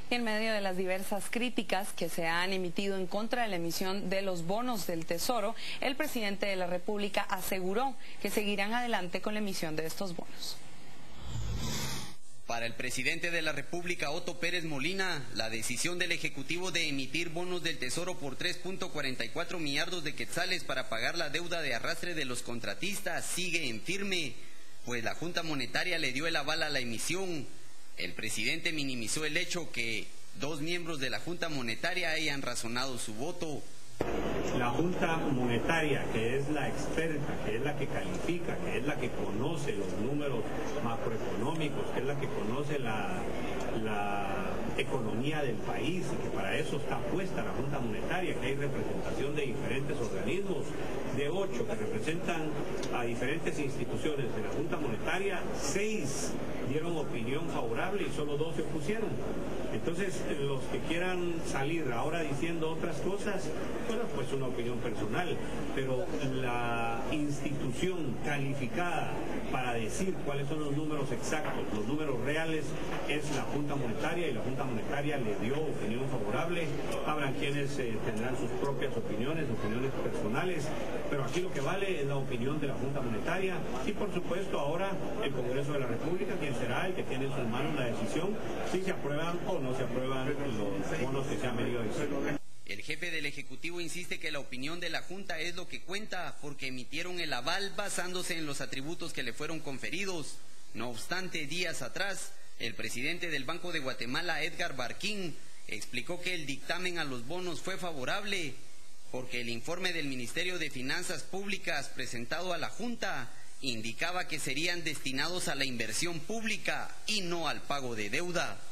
En medio de las diversas críticas que se han emitido en contra de la emisión de los bonos del Tesoro, el presidente de la República aseguró que seguirán adelante con la emisión de estos bonos. Para el presidente de la República, Otto Pérez Molina, la decisión del Ejecutivo de emitir bonos del Tesoro por 3.44 millardos de quetzales para pagar la deuda de arrastre de los contratistas sigue en firme, pues la Junta Monetaria le dio el aval a la emisión. El presidente minimizó el hecho que 2 miembros de la Junta Monetaria hayan razonado su voto. La Junta Monetaria, que es la experta, que es la que califica, que es la que conoce los números macroeconómicos, que es la que conoce la economía del país, y que para eso está puesta la Junta Monetaria, que hay representación de diferentes organismos, de 8 que representan a diferentes instituciones de la Junta Monetaria, 6 dieron opinión favorable y solo 2 se opusieron. Entonces, los que quieran salir ahora diciendo otras cosas, bueno, pues una opinión personal, pero la institución calificada para decir cuáles son los números exactos, los números reales, es la Junta Monetaria, y la Junta Monetaria le dio opinión favorable. Habrán quienes tendrán sus propias opiniones personales, pero aquí lo que vale es la opinión de la Junta Monetaria, y por supuesto ahora el Congreso de la República, quien será el que tiene en sus manos la decisión si se aprueban o no se aprueban los bonos que se han venido diciendo. El jefe del Ejecutivo insiste que la opinión de la Junta es lo que cuenta, porque emitieron el aval basándose en los atributos que le fueron conferidos. No obstante, días atrás, el presidente del Banco de Guatemala, Edgar Barquín, explicó que el dictamen a los bonos fue favorable, porque el informe del Ministerio de Finanzas Públicas presentado a la Junta indicaba que serían destinados a la inversión pública y no al pago de deuda.